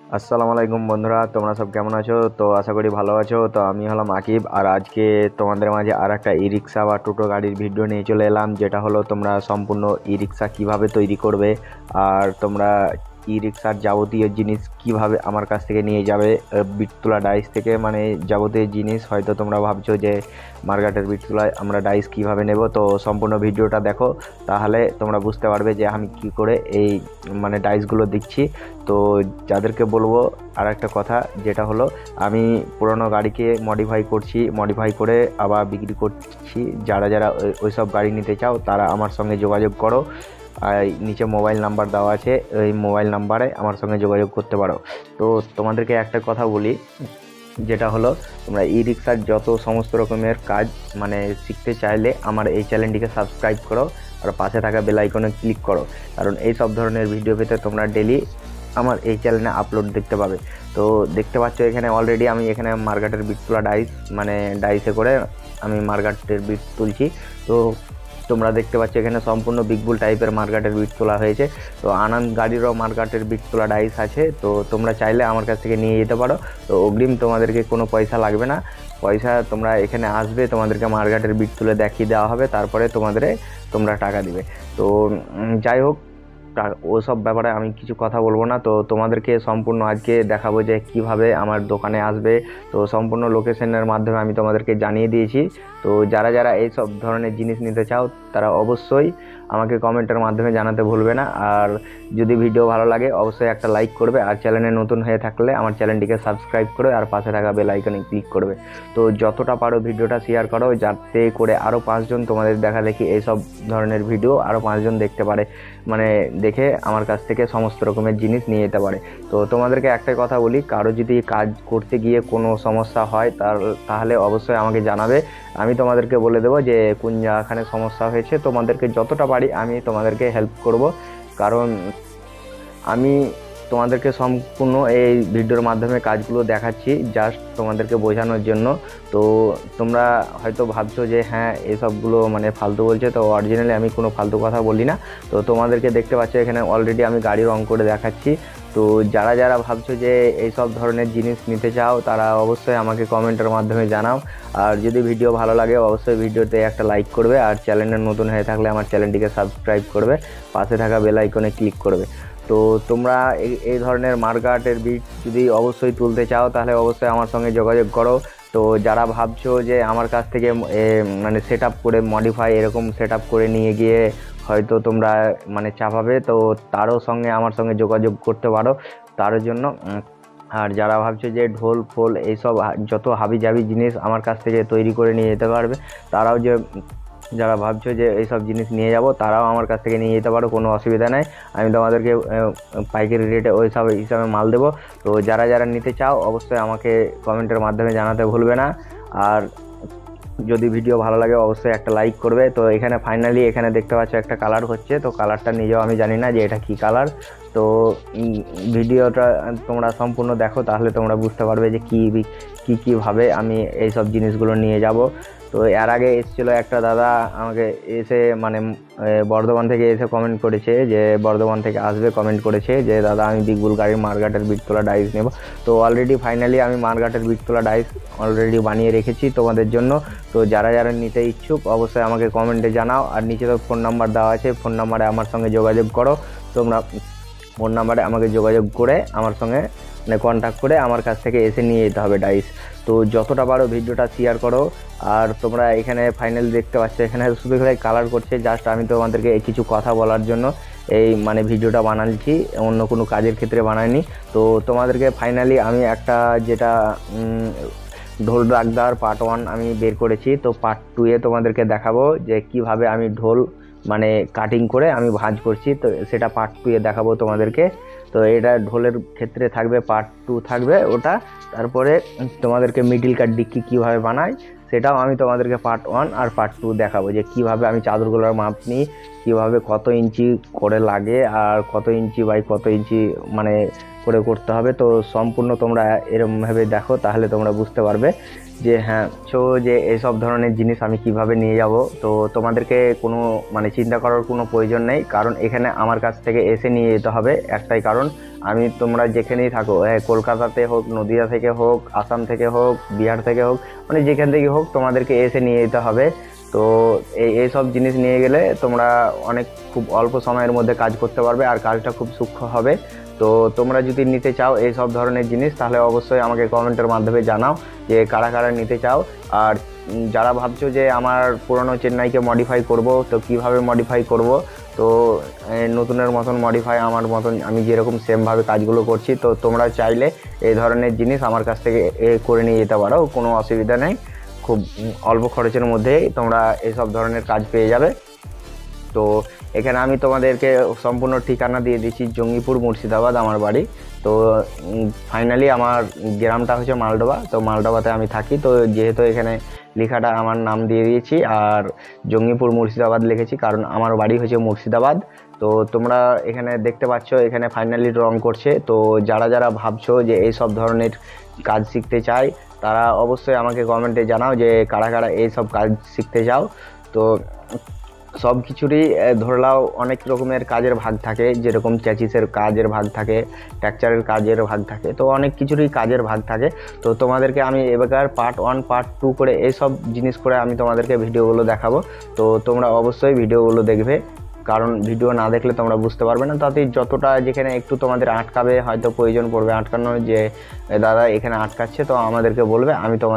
আসসালামু আলাইকুম বন্ধুরা, তোমরা সব কেমন আছো? তো আশা করি ভালো আছো। তো আমি হলাম আকিব, আর আজকে তোমাদের মাঝে আর একটা ই রিক্সা বা টোটো গাড়ির ভিডিও নিয়ে চলে এলাম, যেটা হলো তোমরা সম্পূর্ণ ই রিক্সা কীভাবে তৈরি করবে, আর তোমরা ই রিক্সার যাবতীয় জিনিস কিভাবে আমার কাছ থেকে নিয়ে যাবে। বিটতলা ডাইস থেকে মানে যাবতীয় জিনিস, হয়তো তোমরা ভাবছো যে মার্কেটের বিটতলায় আমরা ডাইস কিভাবে নেব। তো সম্পূর্ণ ভিডিওটা দেখো, তাহলে তোমরা বুঝতে পারবে যে আমি কি করে এই মানে ডাইসগুলো দিচ্ছি। তো যাদেরকে বলবো আর একটা কথা, যেটা হলো আমি পুরোনো গাড়িকে মডিফাই করছি, মডিফাই করে আবার বিক্রি করছি। যারা যারা ওইসব গাড়ি নিতে চাও তারা আমার সঙ্গে যোগাযোগ করো, আর নিচে মোবাইল নাম্বার দেওয়া আছে, ওই মোবাইল নাম্বারে আমার সঙ্গে যোগাযোগ করতে পারো। তো তোমাদেরকে একটা কথা বলি, যেটা হলো তোমরা ই রিক্সার যত সমস্ত রকমের কাজ মানে শিখতে চাইলে আমার এই চ্যানেলটিকে সাবস্ক্রাইব করো, আর পাশে থাকা বেল আইকনে ক্লিক করো, কারণ এই সব ধরনের ভিডিও পেতে তোমরা ডেলি আমার এই চ্যানেলে আপলোড দেখতে পাবে। তো দেখতে পাচ্ছ এখানে অলরেডি আমি এখানে মার্কেটের বিট তোলা ডাইস মানে ডাইসে করে আমি মার্কেটের বিট তুলছি। তো তোমরা দেখতে পাচ্ছ এখানে সম্পূর্ণ বিগবুল টাইপের মার্কেটের বিট তোলা হয়েছে। তো আনন্দ গাড়িরও মার্কেটের বিট তোলা ডাইস আছে, তো তোমরা চাইলে আমার কাছ থেকে নিয়ে যেতে পারো। তো অগ্রিম তোমাদেরকে কোনো পয়সা লাগবে না, পয়সা তোমরা এখানে আসবে, তোমাদেরকে মার্কেটের বিট তুলে দেখিয়ে দেওয়া হবে, তারপরে তোমরা টাকা দিবে। তো যাই হোক, ওসব ব্যাপারে আমি কিছু কথা বলবো না। তো তোমাদেরকে সম্পূর্ণ আজকে দেখাবো যে কিভাবে আমার দোকানে আসবে। তো সম্পূর্ণ লোকেশনের মাধ্যমে আমি তোমাদেরকে জানিয়ে দিয়েছি। তো যারা যারা এই সব ধরনের জিনিস নিতে চাও তারা অবশ্যই আমাকে কমেন্টের মাধ্যমে জানাতে ভুলবে না। আর যদি ভিডিও ভালো লাগে অবশ্যই একটা লাইক করবে, আর চ্যানেলে নতুন হয়ে থাকলে আমার চ্যানেলটিকে সাবস্ক্রাইব করে আর পাশে থাকা বেল আইকনে ক্লিক করবে। তো যতটা পারো ভিডিওটা শেয়ার করো, যাতে করে আরও 5জন তোমাদের দেখা দেখি এইসব ধরনের ভিডিও আরও 5জন দেখতে পারে, মানে দেখে আমার কাছ থেকে সমস্ত রকমের জিনিস নিয়ে যেতে পারে। তো তোমাদেরকে একটাই কথা বলি, কারো যদি কাজ করতে গিয়ে কোনো সমস্যা হয় তাহলে অবশ্যই আমাকে জানাবে। আমি তোমাদেরকে বলে দেবো যে কোন জায়গাখানে সমস্যা হয়েছে, তোমাদেরকে যতটা পারি আমি তোমাদেরকে হেল্প করব। কারণ আমি তোমাদেরকে সম্পূর্ণ এই ভিডিওর মাধ্যমে কাজগুলো দেখাচ্ছি জাস্ট তোমাদেরকে বোঝানোর জন্য। তো তোমরা হয়তো ভাবছো যে হ্যাঁ এসবগুলো মানে ফালতু বলছে, তো অরিজিনালি আমি কোনো ফালতু কথা বলি না। তো তোমাদেরকে দেখতে পাচ্ছ এখানে অলরেডি আমি গাড়ি রং করে দেখাচ্ছি। তো যারা যারা ভাবছো যে এইসব ধরনের জিনিস নিতে চাও তারা অবশ্যই আমাকে কমেন্টের মাধ্যমে জানাও। আর যদি ভিডিও ভালো লাগে অবশ্যই ভিডিওতে একটা লাইক করবে, আর চ্যানেলে নতুন হয়ে থাকলে আমার চ্যানেলটিকে সাবস্ক্রাইব করবে, পাশে থাকা বেল আইকনে ক্লিক করবে। তো তোমরা এই ধরনের মার্কেটের বিট যদি অবশ্যই তুলতে চাও তাহলে অবশ্যই আমার সঙ্গে যোগাযোগ করো। তো যারা ভাবছো যে আমার কাছ থেকে মানে সেট আপ করে মডিফাই এরকম সেট আপ করে নিয়ে গিয়ে হয়তো তোমরা মানে চাপাবে, তো তারও সঙ্গে আমার সঙ্গে যোগাযোগ করতে পারো তার জন্য। আর যারা ভাবছো যে ঢোল ফোল এইসব যত হাবি জাবি জিনিস আমার কাছ থেকে তৈরি করে নিয়ে যেতে পারবে, তারাও যে যারা ভাবছো যে এইসব জিনিস নিয়ে যাব তারাও আমার কাছ থেকে নিয়ে যেতে পারো, কোনো অসুবিধা নেই। আমি তোমাদেরকে পাইকারি রেটে ওই সব হিসাবে মাল দেবো। তো যারা যারা নিতে চাও অবশ্যই আমাকে কমেন্টের মাধ্যমে জানাতে ভুলবে না। আর যদি ভিডিও ভালো লাগে অবশ্যই একটা লাইক করবে। তো এখানে ফাইনালি এখানে দেখতে পাচ্ছ একটা কালার হচ্ছে, তো কালারটা নিজেও আমি জানি না যে এটা কি কালার। তো ভিডিওটা তোমরা সম্পূর্ণ দেখো, তাহলে তোমরা বুঝতে পারবে যে কীভাবে আমি এই সব জিনিসগুলো নিয়ে যাব। তো এর আগে এসেছিলো একটা দাদা আমাকে এসে মানে বর্ধমান থেকে এসে কমেন্ট করেছে, যে বর্ধমান থেকে আসবে, কমেন্ট করেছে যে দাদা আমি বিগবুল গাড়ির মার্কেটের বিটতলা ডাইস নেব। তো অলরেডি ফাইনালি আমি মার্কেটের বিটতলা ডাইস অলরেডি বানিয়ে রেখেছি তোমাদের জন্য। তো যারা যারা নিতে ইচ্ছুক অবশ্যই আমাকে কমেন্টে জানাও, আর নিচে তো ফোন নাম্বার দেওয়া আছে, ফোন নাম্বারে আমার সঙ্গে যোগাযোগ করো। তোমরা ফোন নাম্বারে আমাকে যোগাযোগ করে আমার সঙ্গে মানে কন্ট্যাক্ট করে আমার কাছ থেকে এসে নিয়ে যেতে হবে ডাইস। তো যতটা পারো ভিডিওটা শেয়ার করো। আর তোমরা এখানে ফাইনালি দেখতে পাচ্ছ এখানে শুধু এখানে কালার করছে, জাস্ট আমি তোমাদেরকে কিছু কথা বলার জন্য এই মানে ভিডিওটা বানাচ্ছি, অন্য কোনো কাজের ক্ষেত্রে বানাইনি। তো তোমাদেরকে ফাইনালি আমি একটা যেটা ঢোল রাগদার পার্ট 1 আমি বের করেছি, তো পার্ট 2 এ তোমাদেরকে দেখাবো যে কিভাবে আমি ঢোল মানে কাটিং করে আমি ভাঁজ করছি। তো সেটা পার্ট 2 এ দেখাবো তোমাদেরকে। তো এটা ঢোলের ক্ষেত্রে থাকবে, পার্ট 2 থাকবে ওটা। তারপরে তোমাদেরকে মিডিল কাট ডিক্কি কীভাবে বানাই সেটাও আমি তোমাদেরকে পার্ট 1 আর পার্ট 2 দেখাবো, যে কিভাবে আমি চাদরগুলোর মাপ নিই, কীভাবে কত ইঞ্চি করে লাগে আর কত ইঞ্চি বাই কত ইঞ্চি মানে করে করতে হবে। তো সম্পূর্ণ তোমরা এরকমভাবে দেখো, তাহলে তোমরা বুঝতে পারবে যে হ্যাঁ যে এইসব ধরনের জিনিস আমি কিভাবে নিয়ে যাব। তো তোমাদেরকে কোনো মানে চিন্তা করার কোনো প্রয়োজন নেই, কারণ এখানে আমার কাছ থেকে এসে নিয়ে যেতে হবে, একটাই কারণ আমি তোমরা যেখানেই থাকো, কলকাতাতে হোক, নদিয়া থেকে হোক, আসাম থেকে হোক, বিহার থেকে হোক, মানে যেখান থেকে হোক তোমাদেরকে এসে নিয়ে যেতে হবে। তো এই সব জিনিস নিয়ে গেলে তোমরা অনেক খুব অল্প সময়ের মধ্যে কাজ করতে পারবে আর কাজটা খুব সূক্ষ্ম হবে। তো তোমরা যদি নিতে চাও এই সব ধরনের জিনিস, তাহলে অবশ্যই আমাকে কমেন্টের মাধ্যমে জানাও যে কারা কারা নিতে চাও। আর যারা ভাবছো যে আমার পুরনো চেন্নাইকে মডিফাই করব, তো কিভাবে মডিফাই করব, তো নতুনের মতন মডিফাই আমার মতন আমি যেরকম সেমভাবে কাজগুলো করছি, তো তোমরা চাইলে এই ধরনের জিনিস আমার কাছ থেকে করে নিয়ে যেতে পারো, কোনো অসুবিধা নেই। খুব অল্প খরচের মধ্যেই তোমরা এইসব ধরনের কাজ পেয়ে যাবে। তো এখানে আমি তোমাদেরকে সম্পূর্ণ ঠিকানা দিয়ে দিচ্ছি, জঙ্গিপুর মুর্শিদাবাদ আমার বাড়ি। তো ফাইনালি আমার গ্রামটা হচ্ছে মালডোবা, তো মালডোবাতে আমি থাকি। তো যেহেতু এখানে লেখাটা আমার নাম দিয়ে দিয়েছি আর জঙ্গিপুর মুর্শিদাবাদ লিখেছি, কারণ আমার বাড়ি হচ্ছে মুর্শিদাবাদ। তো তোমরা এখানে দেখতে পাচ্ছ এখানে ফাইনালি রং করছে। তো যারা যারা ভাবছো যে এই সব ধরনের কাজ শিখতে চাই, তারা অবশ্যই আমাকে কমেন্টে জানাও যে কারা কারা এই সব কাজ শিখতে চাও। তো সব কিছুরই ধরে নাও অনেক রকমের কাজের ভাগ থাকে, যেরকম চ্যাচিসের কাজের ভাগ থাকে, টেক্সচারের কাজের ভাগ থাকে, তো অনেক কিছুরই কাজের ভাগ থাকে। তো তোমাদেরকে আমি এবার পার্ট 1 পার্ট 2 করে এইসব জিনিস করে আমি তোমাদেরকে ভিডিওগুলো দেখাবো। তো তোমরা অবশ্যই ভিডিওগুলো দেখবে, কারণ ভিডিও না দেখলে তোমরা বুঝতে পারবে না। তাতে যতটা যেখানে একটু তোমাদের আটকাবে, হয়তো প্রয়োজন পড়বে আটকানোর, যে দাদা এখানে আটকাচ্ছে, তো আমাকে বলবে,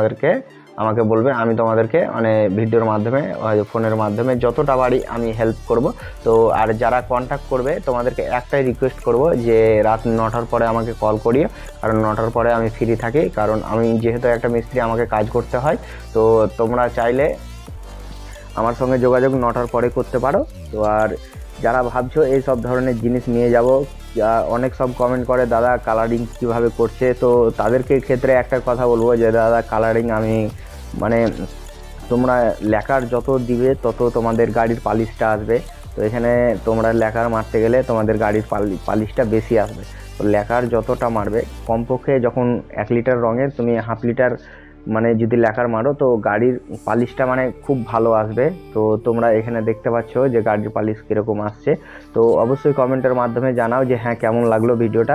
আমি তোমাদেরকে মানে ভিডিওর মাধ্যমে, ফোনের মাধ্যমে যতটা পারি আমি হেল্প করব। তো আর যারা কন্ট্যাক্ট করবে তোমাদেরকে একটাই রিকোয়েস্ট করব যে রাত 9টার পরে আমাকে কল করিও, কারণ 9টার পরে আমি ফ্রি থাকি, কারণ আমি যেহেতু একটা মিস্ত্রি আমাকে কাজ করতে হয়। তো তোমরা চাইলে আমার সঙ্গে যোগাযোগ 9টার পরে করতে পারো। তো আর যারা ভাবছো এই সব ধরনের জিনিস নিয়ে যাব, অনেক সব কমেন্ট করে দাদা কালারিং কিভাবে করছে, তো তাদেরকে ক্ষেত্রে একটা কথা বলবো যে দাদা কালারিং আমি মানে তোমরা লেকার যত দিবে তত তোমাদের গাড়ির পালিশটা আসবে। তো এখানে তোমরা লেকার মারতে গেলে তোমাদের গাড়ির পালিশটা বেশি আসবে। তো লেকার যতটা মারবে, কমপক্ষে যখন 1 লিটার রঙে তুমি হাফ লিটার মানে যদি লেকার মারো, তো গাড়ির পালিশটা মানে খুব ভালো আসবে। তো তোমরা এখানে দেখতে পাচ্ছ যে গাড়ির পালিশ কীরকম আসছে। তো অবশ্যই কমেন্টের মাধ্যমে জানাও যে হ্যাঁ কেমন লাগলো ভিডিওটা।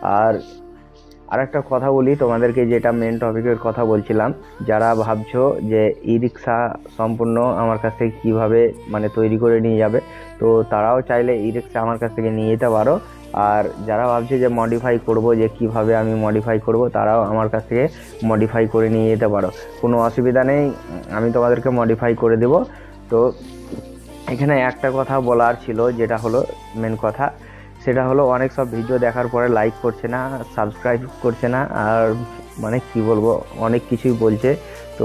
আর একটা কথা বলি তোমাদেরকে, যেটা মেন টপিকের কথা বলছিলাম, যারা ভাবছো যে ই রিক্সা সম্পূর্ণ আমার কাছ থেকে কীভাবে মানে তৈরি করে নিয়ে যাবে, তো তারাও চাইলে ই রিক্সা আমার কাছ থেকে নিয়ে যেতে পারো। আর যারা ভাবছে যে মডিফাই করব, যে কিভাবে আমি মডিফাই করব, তারাও আমার কাছ থেকে মডিফাই করে নিয়ে যেতে পারো, কোনো অসুবিধা নেই, আমি তোমাদেরকে মডিফাই করে দেব। তো এখানে একটা কথা বলার ছিল, যেটা হলো মেন কথা, সেটা হলো অনেক সব ভিডিও দেখার পরে লাইক করছে না, সাবস্ক্রাইব করছে না, আর মানে কি বলবো অনেক কিছুই বলছে। তো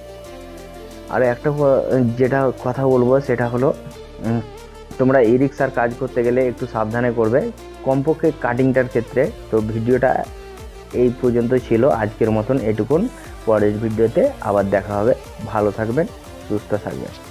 আর একটা যেটা কথা বলবো সেটা হলো তোমরা ই রিক্সার কাজ করতে গেলে একটু সাবধানে করবে, কমপক্ষে কাটিংটার ক্ষেত্রে। তো ভিডিওটা এই পর্যন্ত ছিল আজকের মতন এটুকুন। পরের ভিডিওতে আবার দেখা হবে। ভালো থাকবেন, সুস্থ থাকবেন।